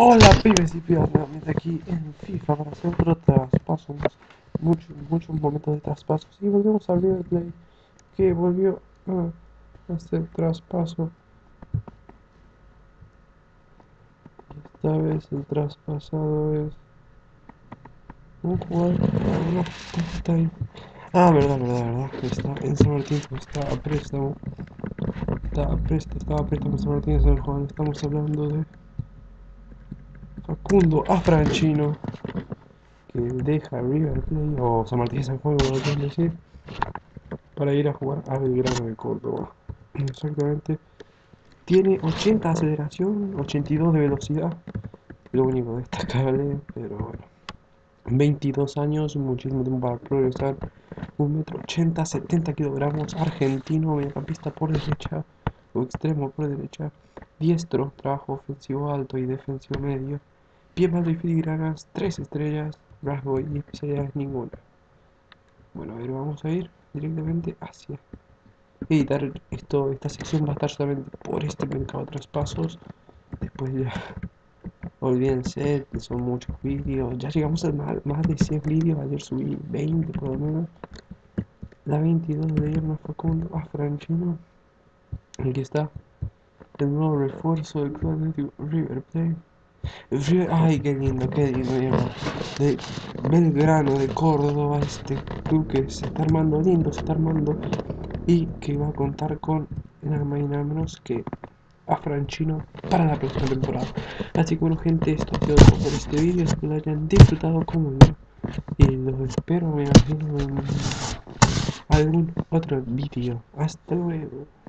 Hola pibes y pibas, nuevamente aquí en FIFA para hacer otro traspaso, muchos momentos de traspasos y volvemos a River Plate que volvió a hacer traspaso. Esta vez el traspasado es un jugador, no, está ahí. Verdad, está en San Martín, estaba a préstamo San Martín, es el jugador, estamos hablando de Facundo Afrancino, que deja River Plate o San Martín San Juan, como lo quieren decir, para ir a jugar a Belgrano de Córdoba. Exactamente. Tiene 80 de aceleración, 82 de velocidad. Lo único destacable, pero bueno. 22 años, muchísimo tiempo para progresar. 1,80 m, 70 kilogramos. Argentino, mediocampista por derecha o extremo por derecha. Diestro, trabajo ofensivo alto y defensivo medio. Pie malo y filigranas, 3 estrellas. Rasgo y especialidades ninguna. Bueno, a ver, vamos a ir directamente hacia editar esta sección va a estar solamente por este mercado de traspasos. Después ya olvídense que son muchos vídeos. Ya llegamos a más de 100 vídeos. Ayer subí 20 por lo menos. La 22 de Irma Facundo a Franchino. Aquí está el nuevo refuerzo del Club Atlético River Plate. Ay, qué lindo, mierda. De Belgrano, de Córdoba, este club que se está armando lindo, se está armando. Y que va a contar con nada más y nada menos que a Franchino para la próxima temporada. Así que bueno gente, esto ha sido todo por este vídeo, espero lo hayan disfrutado como yo. Y los espero, me imagino, en algún otro vídeo. Hasta luego.